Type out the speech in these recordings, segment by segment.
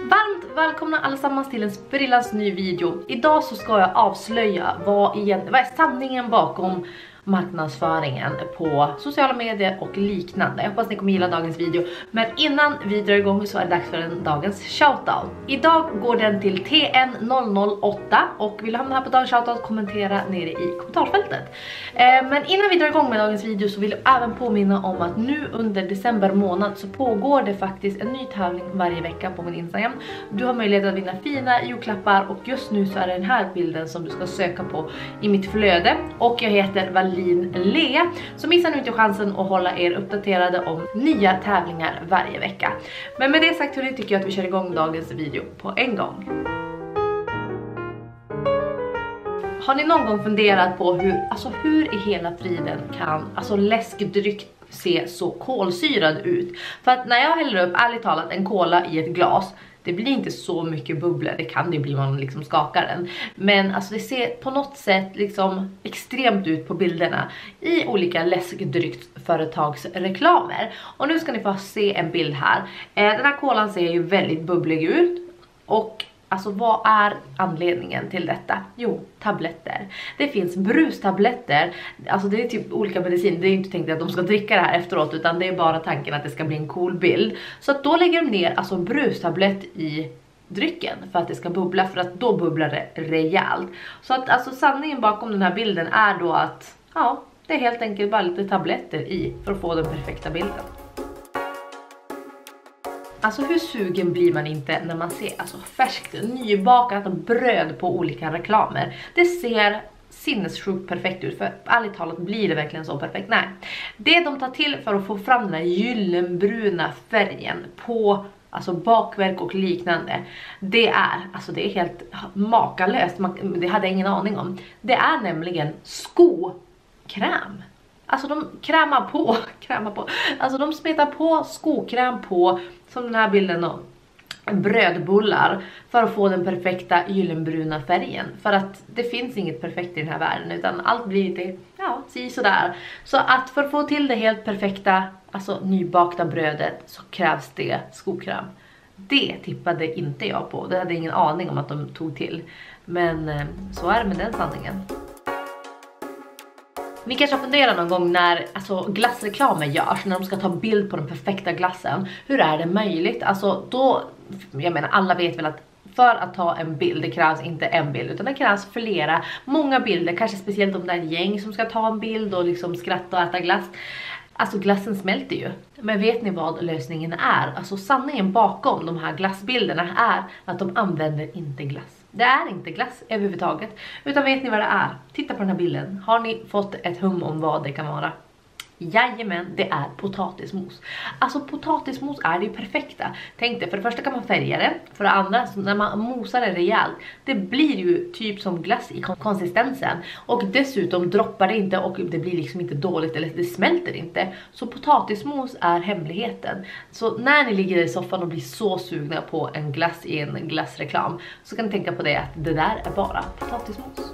Varmt välkomna allesammans till en sprillans ny video. Idag så ska jag avslöja vad är sanningen bakom marknadsföringen på sociala medier och liknande. Jag hoppas ni kommer gilla dagens video. Men innan vi drar igång så är det dags för dagens shoutout. Idag går den till TN008 och vill du hamna här på dagens shoutout, kommentera nere i kommentarsfältet. Men innan vi drar igång med dagens video så vill jag även påminna om att nu under december månad så pågår det faktiskt en ny tävling varje vecka på min Instagram. Du har möjlighet att vinna fina julklappar och just nu så är det den här bilden som du ska söka på i mitt flöde. Och jag heter Wallin Lea, så missa nu inte chansen att hålla er uppdaterade om nya tävlingar varje vecka. Men med det sagt tycker jag att vi kör igång dagens video på en gång. Har ni någon gång funderat på hur i hela friden kan läskdryck se så kolsyrad ut? För att när jag häller upp, ärligt talat, en cola i ett glas, det blir inte så mycket bubblor, det kan det bli om man liksom skakar den. Men alltså det ser på något sätt liksom extremt ut på bilderna i olika läskdrycksföretagsreklamer. Och nu ska ni få se en bild här. Den här kolan ser ju väldigt bubblig ut. Och alltså vad är anledningen till detta? Jo, tabletter. Det finns brustabletter. Alltså det är typ olika medicin. Det är inte tänkt att de ska dricka det här efteråt, utan det är bara tanken att det ska bli en cool bild. Så att då lägger de ner brustablett i drycken för att det ska bubbla, för att då bubblar det rejält. Så att sanningen bakom den här bilden är då att det är helt enkelt bara lite tabletter i för att få den perfekta bilden. Alltså hur sugen blir man inte när man ser färskt, nybakat bröd på olika reklamer? Det ser sinnessjukt perfekt ut, för ärligt talat blir det verkligen så perfekt? Nej. Det de tar till för att få fram den här gyllenbruna färgen på bakverk och liknande, det är helt makalöst. Det hade jag ingen aning om. Det är nämligen skokräm. Alltså de krämar på. Alltså de smetar på skokräm på, som den här bilden då, brödbullar, för att få den perfekta gyllenbruna färgen. För att det finns inget perfekt i den här världen, utan allt blir lite sådär. Så att för att få till det helt perfekta, nybakta brödet, så krävs det skokräm. Det tippade inte jag på. Det hade ingen aning om att de tog till. Men så är det med den sanningen. Ni kanske funderar någon gång när glassreklamer görs, när de ska ta bild på den perfekta glassen. Hur är det möjligt? Jag menar, alla vet väl att för att ta en bild, det krävs inte en bild, utan det krävs många bilder. Kanske speciellt om det är ett gäng som ska ta en bild och liksom skratta och äta glass. Glassen smälter ju. Men vet ni vad lösningen är? Sanningen bakom de här glassbilderna är att de använder inte glass. Det är inte glass överhuvudtaget. Utan vet ni vad det är? Titta på den här bilden. Har ni fått ett hum om vad det kan vara? Jajamän, det är potatismos. Potatismos är det perfekta. Tänk dig, för det första kan man färga det. För det andra, när man mosar det rejält, det blir ju typ som glass i konsistensen. Och dessutom droppar det inte och det blir liksom inte dåligt, eller det smälter inte. Så potatismos är hemligheten. Så när ni ligger i soffan och blir så sugna på en glass i en glassreklam, så kan ni tänka på det, att det där är bara potatismos.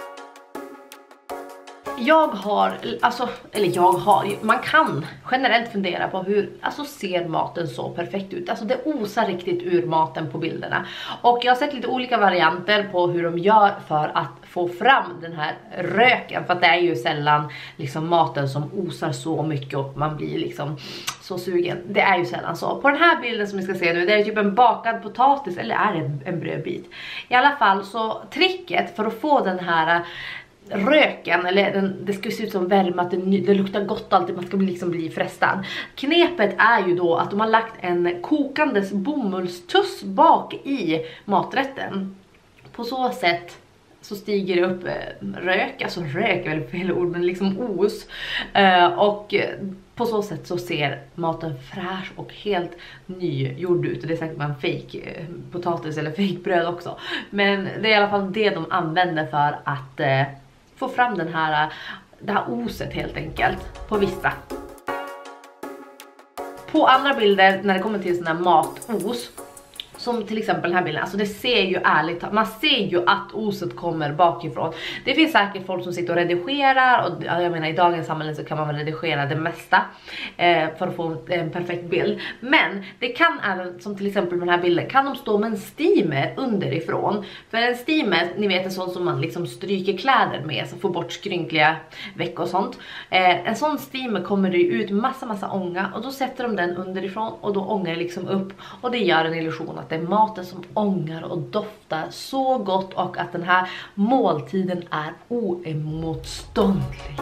Man kan generellt fundera på hur ser maten så perfekt ut. Det osar riktigt ur maten på bilderna. Och jag har sett lite olika varianter på hur de gör för att få fram den här röken. För att det är ju sällan maten som osar så mycket och man blir så sugen. Det är ju sällan så. På den här bilden som ni ska se nu, det är typ en bakad potatis, eller är det en brödbit? I alla fall, så tricket för att få den här röken, eller det ska se ut som värme, att det luktar gott alltid, man ska bli frestad. Knepet är ju då att de har lagt en kokandes bomullstuss bak i maträtten. På så sätt så stiger det upp rök, rök är väl fel ord, men os. Och på så sätt så ser maten fräsch och helt nygjord ut. Och det är säkert bara en fake potatis eller fake bröd också. Men det är i alla fall det de använder för att få fram det här oset helt enkelt på vissa. På andra bilder, när det kommer till sån här matos, Som till exempel den här bilden, alltså det ser ju ärligt, man ser ju att oset kommer bakifrån. Det finns säkert folk som sitter och redigerar, och jag menar i dagens samhälle så kan man väl redigera det mesta för att få en perfekt bild. Men det kan även, som till exempel med den här bilden, kan de stå med en steamer underifrån. För en steamer, ni vet, en sån som man liksom stryker kläder med, så får bort skrynkliga veck och sånt. En sån steamer kommer det ut massa ånga, och då sätter de den underifrån och då ångar det liksom upp, och det gör en illusion att det är maten som ångar och doftar så gott, och att den här måltiden är oemotståndlig.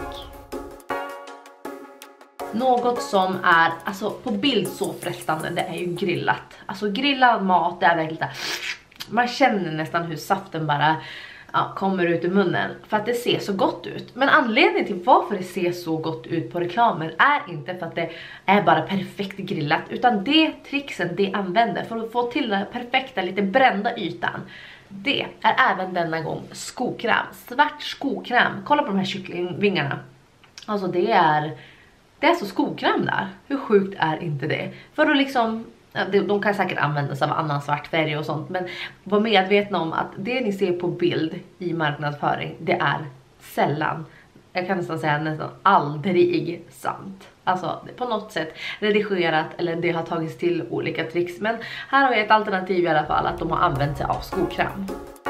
Något som är alltså på bild så frestande, det är ju grillat. Alltså grillad mat, det är verkligen där, man känner nästan hur saften bara kommer ut ur munnen, för att det ser så gott ut. Men anledningen till varför det ser så gott ut på reklamen är inte för att det är bara perfekt grillat, utan det tricksen det använder för att få till den perfekta lite brända ytan, det är även denna gång skokräm. Svart skokräm. Kolla på de här kycklingvingarna. Alltså det är så skokräm där. Hur sjukt är inte det? För att liksom, de kan säkert användas av annan svart färg och sånt, men var medvetna om att det ni ser på bild i marknadsföring, det är sällan, jag kan nästan säga nästan aldrig sant. Alltså på något sätt redigerat, eller det har tagits till olika tricks. Men här har vi ett alternativ i alla fall, att de har använt sig av skokräm.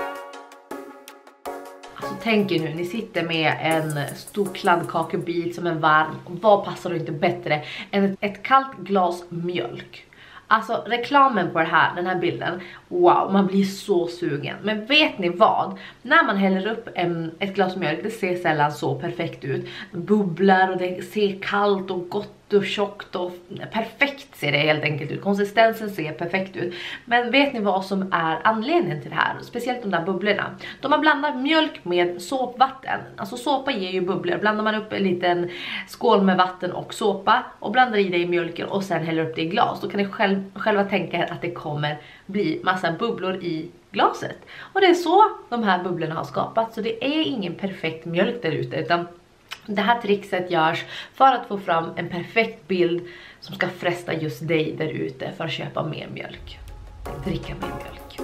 Alltså tänk er nu, ni sitter med en stor kladdkakebit som är varm. Vad passar då inte bättre än ett kallt glas mjölk? Alltså reklamen på den här bilden, wow, man blir så sugen. Men vet ni vad? När man häller upp ett glas mjölk, det ser sällan så perfekt ut. Bubblar och det ser kallt och gott och tjockt och perfekt ser det helt enkelt ut. Konsistensen ser perfekt ut. Men vet ni vad som är anledningen till det här? Speciellt de där bubblorna. De har blandat mjölk med såpvatten. Alltså såpa ger ju bubblor. Blandar man upp en liten skål med vatten och såpa och blandar i det i mjölken och sen häller upp det i glas, då kan ni själva tänka er att det kommer bli massa bubblor i glaset. Och det är så de här bubblorna har skapats. Så det är ingen perfekt mjölk där ute, utan det här trickset görs för att få fram en perfekt bild som ska fresta just dig där ute för att köpa mer mjölk. Dricka mer mjölk.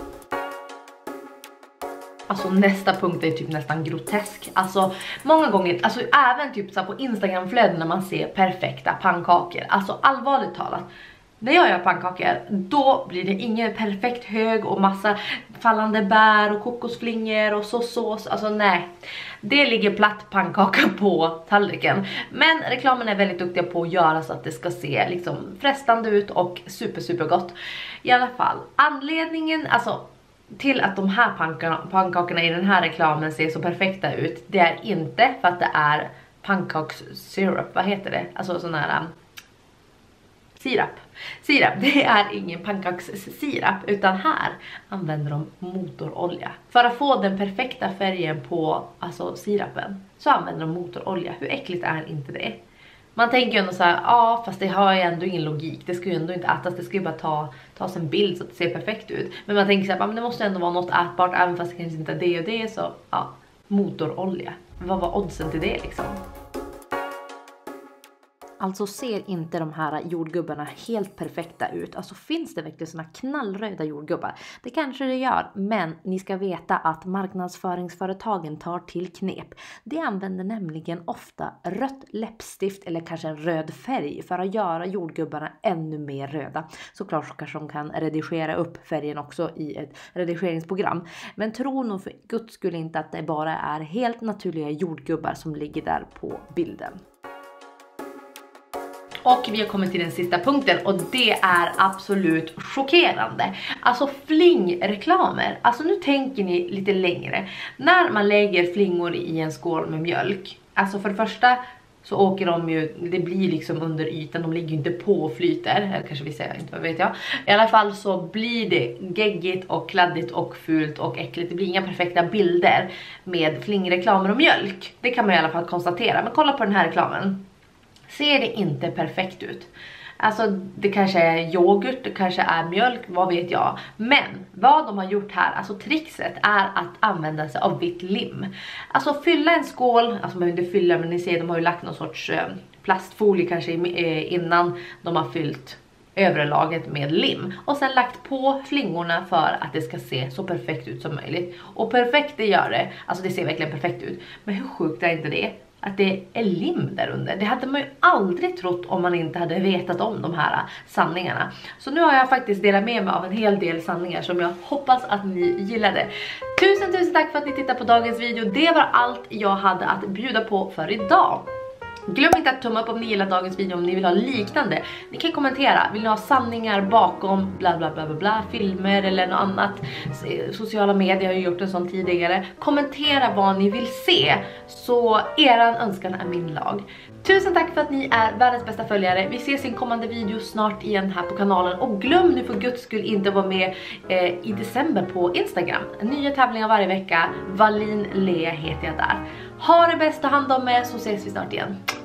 Alltså nästa punkt är typ nästan grotesk. Alltså många gånger, alltså även typ så på Instagram-flöden när man ser perfekta pannkakor. Alltså allvarligt talat, när jag gör pannkakor, då blir det ingen perfekt hög och massa fallande bär och kokosflingor och sås. Alltså nej, det ligger platt pannkaka på tallriken. Men reklamen är väldigt duktiga på att göra så att det ska se liksom frestande ut och super gott. I alla fall, anledningen alltså till att de här pannkakorna i den här reklamen ser så perfekta ut, det är inte för att det är pannkakssirap, vad heter det? Alltså sån här sirap, det är ingen pannkakssirap, utan här använder de motorolja. För att få den perfekta färgen på alltså sirapen så använder de motorolja. Hur äckligt är inte det? Man tänker ju ändå så här, ja fast det har ju ändå ingen logik. Det ska ju ändå inte ätas, det ska ju bara tas en bild så att det ser perfekt ut. Men man tänker så här, men det måste ändå vara något ätbart även fast det kanske inte är det och det, så ja, motorolja. Vad var oddsen till det liksom? Alltså ser inte de här jordgubbarna helt perfekta ut? Alltså finns det verkligen såna knallröda jordgubbar? Det kanske det gör, men ni ska veta att marknadsföringsföretagen tar till knep. De använder nämligen ofta rött läppstift eller kanske en röd färg för att göra jordgubbarna ännu mer röda. Såklart så kanske de kan redigera upp färgen också i ett redigeringsprogram. Men tro nog för guds skull inte att det bara är helt naturliga jordgubbar som ligger där på bilden. Och vi har kommit till den sista punkten, och det är absolut chockerande. Alltså flingreklamer. Alltså nu tänker ni lite längre. När man lägger flingor i en skål med mjölk. Alltså för det första så åker de ju, det blir liksom under ytan. De ligger ju inte på och flyter. Eller kanske vi säger, inte vad vet jag. I alla fall så blir det geggigt och kladdigt och fult och äckligt. Det blir inga perfekta bilder med flingreklamer och mjölk. Det kan man i alla fall konstatera. Men kolla på den här reklamen. Ser det inte perfekt ut? Alltså det kanske är yoghurt, det kanske är mjölk, vad vet jag. Men vad de har gjort här, alltså trickset är att använda sig av vitt lim. Alltså fylla en skål, alltså man behöver inte fylla, men ni ser de har ju lagt någon sorts plastfolie kanske innan de har fyllt övre laget med lim. Och sen lagt på flingorna för att det ska se så perfekt ut som möjligt. Och perfekt det gör det, alltså det ser verkligen perfekt ut. Men hur sjukt är inte det? Att det är lim där under. Det hade man ju aldrig trott om man inte hade vetat om de här sanningarna. Så nu har jag faktiskt delat med mig av en hel del sanningar som jag hoppas att ni gillade. Tusen tack för att ni tittade på dagens video. Det var allt jag hade att bjuda på för idag. Glöm inte att tumma upp om ni gillar dagens video om ni vill ha liknande. Ni kan kommentera, vill ni ha sanningar bakom bla bla bla bla bla, filmer eller något annat. Sociala medier har ju gjort en sån tidigare. Kommentera vad ni vill se, så eran önskan är min lag. Tusen tack för att ni är världens bästa följare. Vi ses i en kommande video snart igen här på kanalen. Och glöm nu för guds skull inte vara med i december på Instagram. Nya tävlingar varje vecka. Wallin Lea heter jag där. Ha det bäst, ta hand om er, så ses vi snart igen.